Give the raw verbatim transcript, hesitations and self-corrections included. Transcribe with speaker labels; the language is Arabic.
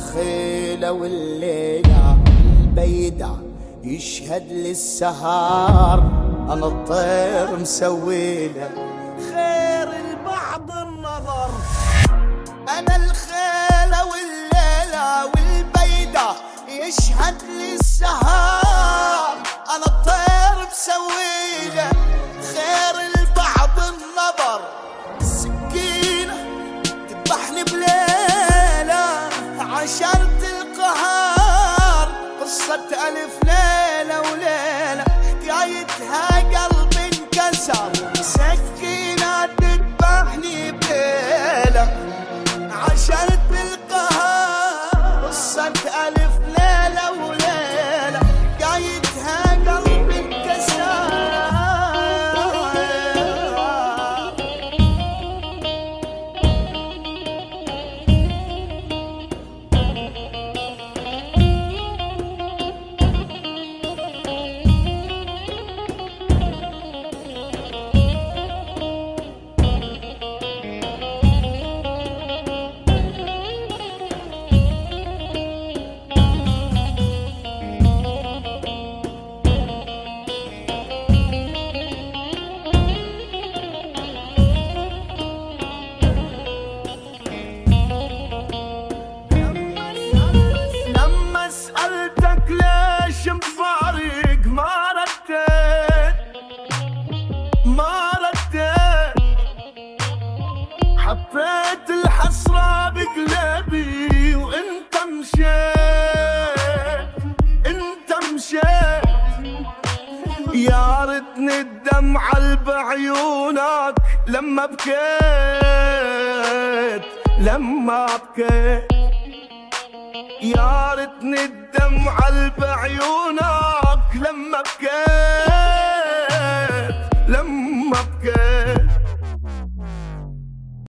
Speaker 1: الخيلة والليلة البيدة يشهد للسهار، أنا الطير مسويله خير البعض النظر. أنا الخيلة والليلة والبيدة يشهد للسهار، أنا الطير مسويله خير البعض النظر. السكينة تذبحني بليلة عشرة القهار، قصة ألف ليلة وليلة حكايتها قلبي انكسر. سكينة تذبحني بليلة عشرة القهار، قصة ألف ليلة وليلة حكايتها قلبي انكسر.
Speaker 2: حطيت الحسرة بقلبي وانت مشيت، انت مشيت. يا ريتني الدمعة بعيونك لما بكيت، لما بكيت. يا ريتني الدمعة بعيونك لما بكيت، لما بكيت.